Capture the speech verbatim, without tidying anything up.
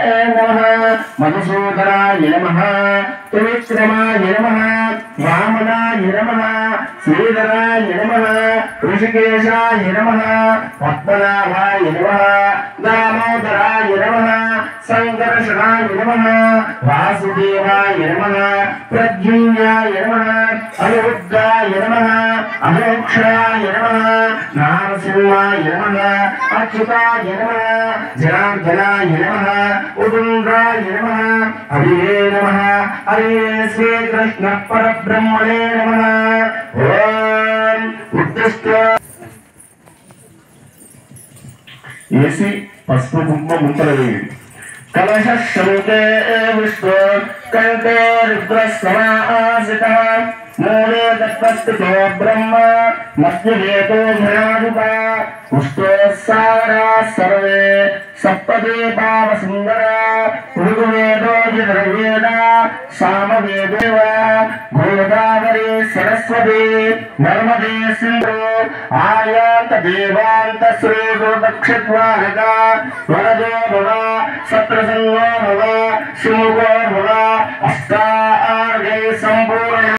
नमः मधुसूदनाय नमः त्रिविक्रमाय नमः वामनाय नमः श्रीधराय नमः ऋषिकेशाय नमः पद्मनाभाय नमः दामोदराय नमः संकर्षणाय नमः वासुदेवाय नमः प्रद्युम्नाय नमः अनिरुद्धाय नमः अमोक्षाय नमः नारसिंहाय नमः अच्युताय नमः जनार्दनाय नमः उदुन्द्राय नमः हरिये नमः हरिये श्रीकृष्ण परब्रह्मणे नमः ओम उत्तिष्ठ ऐसी पशु कुंभ मुंतलवे कलश शंके विष्णु कंठे रुद्रस्समासितः मूले तत्स्थितो ब्रह्म मध्यदेतो धनाधिपा पुष्टोस्सारा सर्वे सप्तदीपावसुन्दरा ऋग्वेदो यजुर्वेदा सामवेदेव गोदावरी सरस्वती नर्मदे सिन्धु आयान्त देवान्त श्रीगो दक्षिद्वारका वरदो भव सत्रसंगो भव शिवगो भव अष्टार्घै सम्पूर्ण